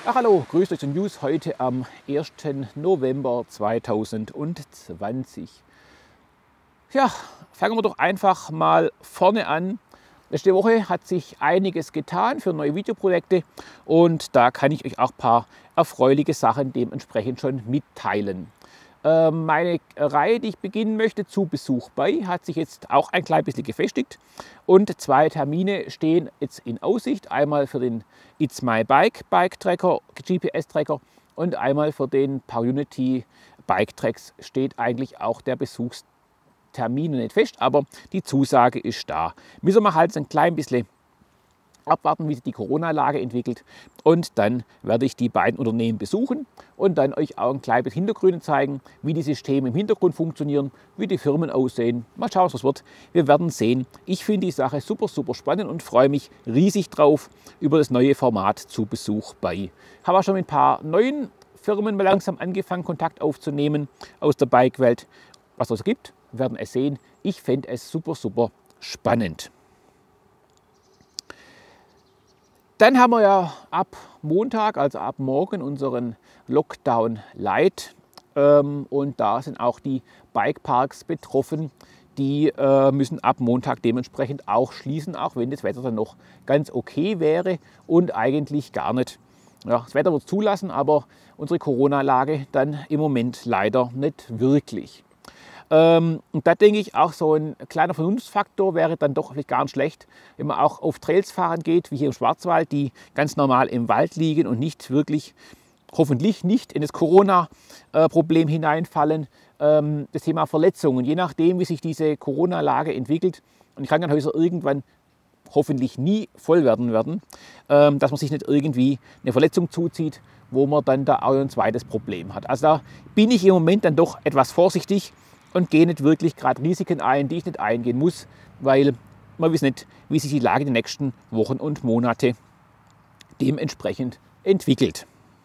Ach hallo, grüßt euch zu News heute am 1. November 2020. Ja, fangen wir doch einfach mal vorne an. Letzte Woche hat sich einiges getan für neue Videoprojekte und da kann ich euch auch ein paar erfreuliche Sachen dementsprechend schon mitteilen. Meine Reihe, die ich beginnen möchte, zu Besuch bei, hat sich jetzt auch ein klein bisschen gefestigt und zwei Termine stehen jetzt in Aussicht. Einmal für den It's My Bike Bike-Tracker, GPS-Tracker und einmal für den PowerUnity Bike-Tracks steht eigentlich auch der Besuchstermin nicht fest, aber die Zusage ist da. Müssen wir halt ein klein bisschen abwarten, wie sich die Corona-Lage entwickelt und dann werde ich die beiden Unternehmen besuchen und dann euch auch ein kleines Hintergründe zeigen, wie die Systeme im Hintergrund funktionieren, wie die Firmen aussehen. Mal schauen, was das wird. Wir werden sehen. Ich finde die Sache super, super spannend und freue mich riesig drauf über das neue Format zu Besuch bei. Habe auch schon mit ein paar neuen Firmen mal langsam angefangen, Kontakt aufzunehmen aus der Bike-Welt. Was es gibt, werden es sehen. Ich fände es super, super spannend. Dann haben wir ja ab Montag, also ab morgen, unseren Lockdown Light. Und da sind auch die Bikeparks betroffen. Die müssen ab Montag dementsprechend auch schließen, auch wenn das Wetter dann noch ganz okay wäre und eigentlich gar nicht. Ja, das Wetter wird zulassen, aber unsere Corona-Lage dann im Moment leider nicht wirklich. Und da denke ich, auch so ein kleiner Vernunftsfaktor wäre dann doch vielleicht gar nicht schlecht, wenn man auch auf Trails fahren geht, wie hier im Schwarzwald, die ganz normal im Wald liegen und nicht wirklich, hoffentlich nicht in das Corona-Problem hineinfallen. Das Thema Verletzungen, je nachdem, wie sich diese Corona-Lage entwickelt und die Krankenhäuser irgendwann hoffentlich nie voll werden, dass man sich nicht irgendwie eine Verletzung zuzieht, wo man dann da auch ein zweites Problem hat. Also da bin ich im Moment dann doch etwas vorsichtig und gehe nicht wirklich gerade Risiken ein, die ich nicht eingehen muss, weil man weiß nicht, wie sich die Lage in den nächsten Wochen und Monate dementsprechend entwickelt.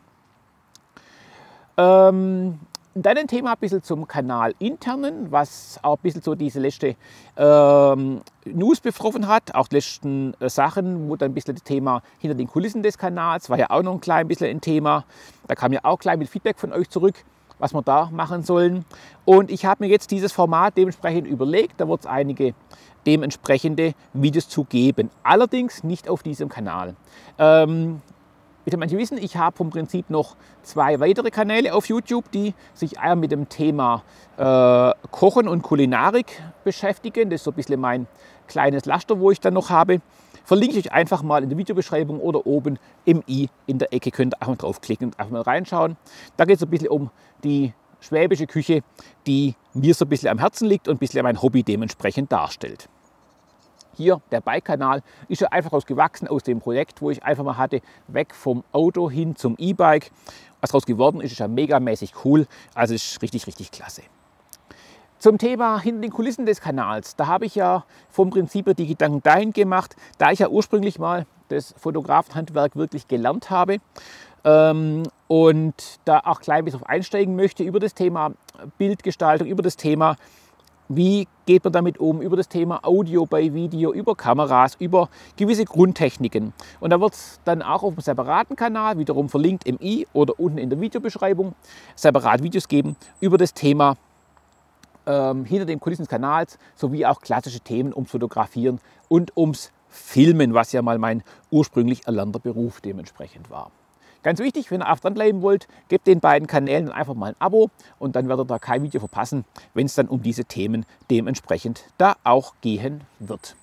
Dann ein Thema ein bisschen zum Kanal internen, was auch ein bisschen so diese letzte News betroffen hat, auch die letzten Sachen, wo dann ein bisschen das Thema hinter den Kulissen des Kanals war ja auch noch ein klein bisschen ein Thema. Da kam ja auch klein mit Feedback von euch zurück, was wir da machen sollen. Und ich habe mir jetzt dieses Format dementsprechend überlegt, da wird es einige dementsprechende Videos zu geben, allerdings nicht auf diesem Kanal. Wie manche wissen, ich habe vom Prinzip noch zwei weitere Kanäle auf YouTube, die sich einmal mit dem Thema Kochen und Kulinarik beschäftigen. Das ist so ein bisschen mein kleines Laster, wo ich dann noch habe. Verlinke ich euch einfach mal in der Videobeschreibung oder oben im i in der Ecke. Könnt ihr einfach mal draufklicken und einfach mal reinschauen. Da geht es so ein bisschen um die schwäbische Küche, die mir so ein bisschen am Herzen liegt und ein bisschen mein Hobby dementsprechend darstellt. Hier, der Bike-Kanal, ist ja einfach gewachsen aus dem Projekt, wo ich einfach mal hatte, weg vom Auto hin zum E-Bike. Was daraus geworden ist, ist ja megamäßig cool. Also ist richtig, richtig klasse. Zum Thema hinter den Kulissen des Kanals, da habe ich ja vom Prinzip die Gedanken dahin gemacht, da ich ja ursprünglich mal das Fotografenhandwerk wirklich gelernt habe und da auch klein bisschen drauf einsteigen möchte über das Thema Bildgestaltung, über das Thema, wie geht man damit um, über das Thema Audio bei Video, über Kameras, über gewisse Grundtechniken. Und da wird es dann auch auf einem separaten Kanal, wiederum verlinkt im i oder unten in der Videobeschreibung, separat Videos geben über das Thema hinter den Kulissen des Kanals, sowie auch klassische Themen ums Fotografieren und ums Filmen, was ja mal mein ursprünglich erlernter Beruf dementsprechend war. Ganz wichtig, wenn ihr auf dranbleiben wollt, gebt den beiden Kanälen einfach mal ein Abo und dann werdet ihr da kein Video verpassen, wenn es dann um diese Themen dementsprechend da auch gehen wird.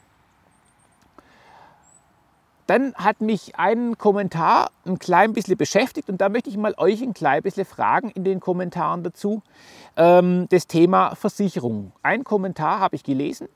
Dann hat mich ein Kommentar ein klein bisschen beschäftigt und da möchte ich mal euch ein klein bisschen fragen in den Kommentaren dazu. Das Thema Versicherung. Ein Kommentar habe ich gelesen.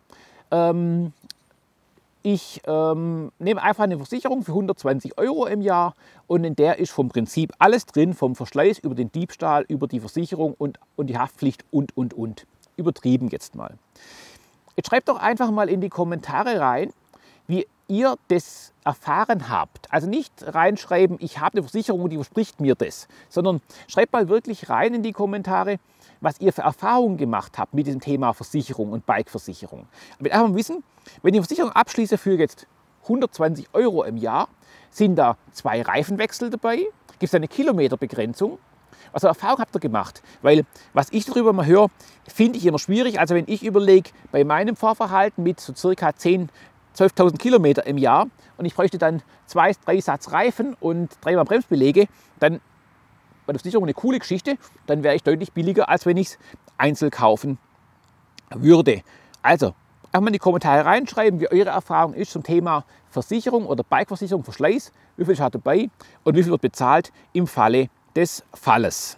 Ich nehme einfach eine Versicherung für 120 € im Jahr und in der ist vom Prinzip alles drin, vom Verschleiß über den Diebstahl, über die Versicherung und die Haftpflicht und. Übertrieben jetzt mal. Jetzt schreibt doch einfach mal in die Kommentare rein, wie ihr das erfahren habt. Also nicht reinschreiben, ich habe eine Versicherung und die verspricht mir das, sondern schreibt mal wirklich rein in die Kommentare, was ihr für Erfahrungen gemacht habt mit diesem Thema Versicherung und Bikeversicherung. Aber einfach mal wissen, wenn ich eine Versicherung abschließe für jetzt 120 € im Jahr, sind da 2 Reifenwechsel dabei, Gibt es eine Kilometerbegrenzung? Also Erfahrung habt ihr gemacht? Weil was ich darüber mal höre, finde ich immer schwierig. Also wenn ich überlege, bei meinem Fahrverhalten mit so circa 12.000 Kilometer im Jahr und ich bräuchte dann 2, 3 Satz Reifen und 3-mal Bremsbeläge, dann war das sicher eine coole Geschichte, dann wäre ich deutlich billiger, als wenn ich es einzeln kaufen würde. Also einfach mal in die Kommentare reinschreiben, wie eure Erfahrung ist zum Thema Versicherung oder Bikeversicherung, Verschleiß, wie viel ist dabei und wie viel wird bezahlt im Falle des Falles.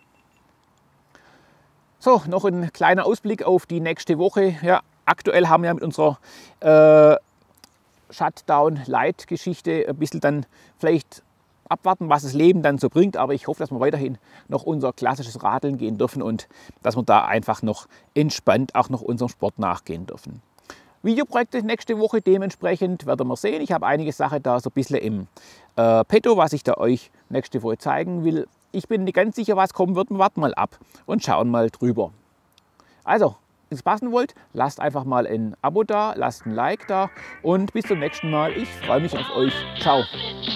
So, noch ein kleiner Ausblick auf die nächste Woche. Ja, aktuell haben wir mit unserer Shutdown-Light-Geschichte ein bisschen dann vielleicht abwarten, was das Leben dann so bringt. Aber ich hoffe, dass wir weiterhin noch unser klassisches Radeln gehen dürfen und dass wir da einfach noch entspannt auch noch unserem Sport nachgehen dürfen. Videoprojekte nächste Woche dementsprechend werden wir sehen. Ich habe einige Sachen da so ein bisschen im Petto, was ich da euch nächste Woche zeigen will. Ich bin nicht ganz sicher, was kommen wird. Wir warten mal ab und schauen mal drüber. Also, wenn ihr es passen wollt, lasst einfach mal ein Abo da, lasst ein Like da und bis zum nächsten Mal. Ich freue mich auf euch. Ciao.